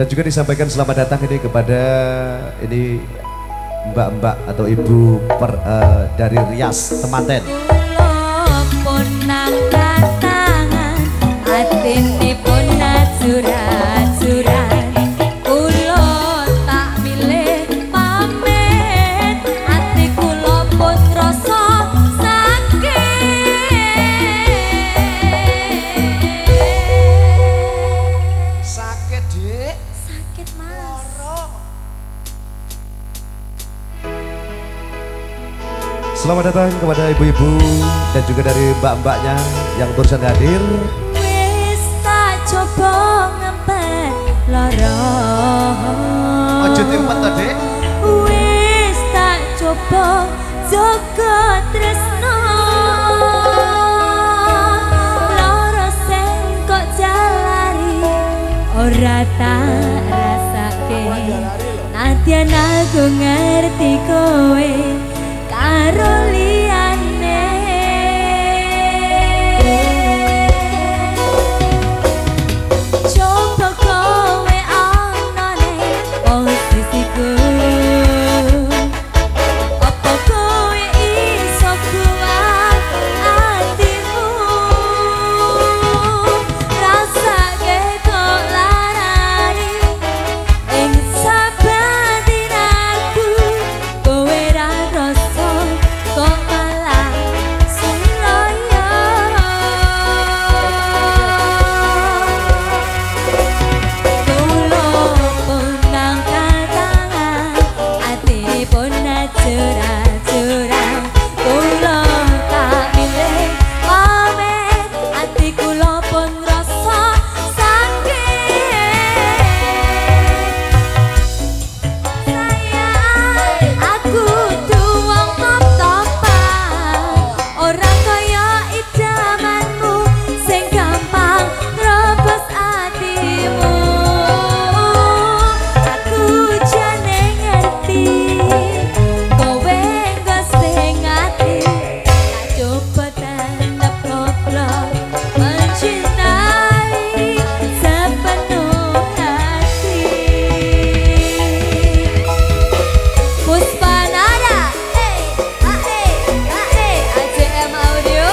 Dan juga disampaikan selamat datang ini kepada ini mbak-mbak atau ibu dari Rias Tematen. Selamat datang kepada ibu-ibu dan juga dari mbak-mbaknya yang barusan hadir. Wis tak coba ngempet lara. Ojo timpet to, Dik. Wis tak coba jaga tresno. Lara sing kok jalari ora tak rasake. Nadyan aku ngerti kowe karo liyane. Coba kowe ana ning posisiku, apa kowe iso kuat atimu rasake kok larani ing saben dinaku. Kowe ra rasa kok malah sunraya. Kulo pun nang katangan, atine pun curah-curah. Kulo tak milih pamit, ati kulo pun rasa sakit. Sayang, aku tuwang top-topan, ora kaya idamanmu sing gampang nrobos atimu. Aku jane ngerti kowe nggosing ati, tak coba tetep goblok mencintai sepenuh hati. Puspanada, AJM Audio.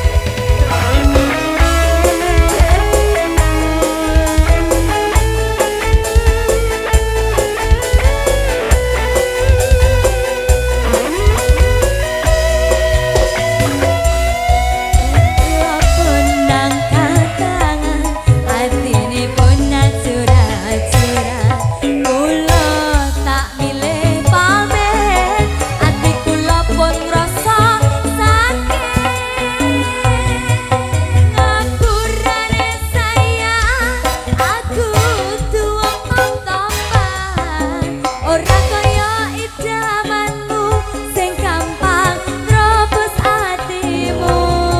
Pun nang katangan, atine pun curah-curah. Kulo tak milih pamit, ati kulo pun ngrasa sakit. Ngapurane sayang, aku tuwang top-topan, ora kaya idamanmu sing gampang nrobos atimu.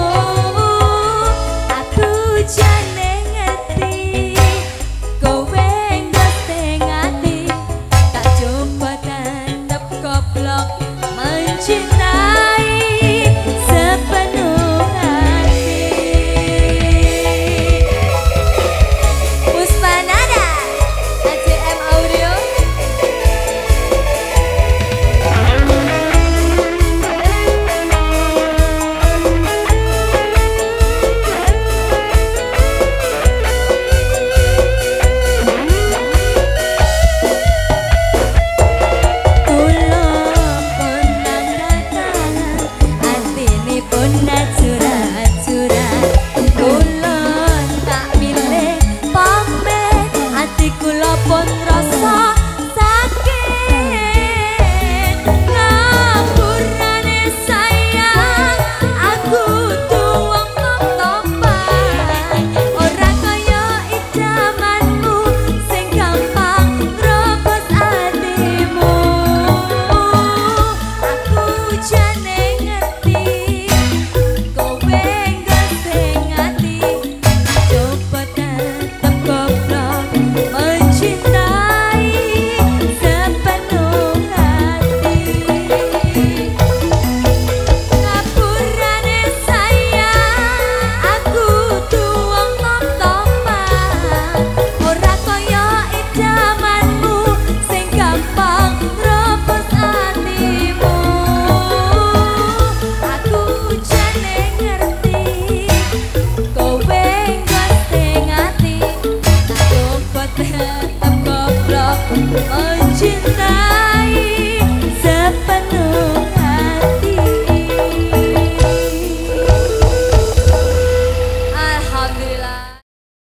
Aku jane ngerti kowe nggosing ati, tak coba tetep goblok mencintai sepenuh hati. Puspanada, AJM Audio. Kulo pun nang sayang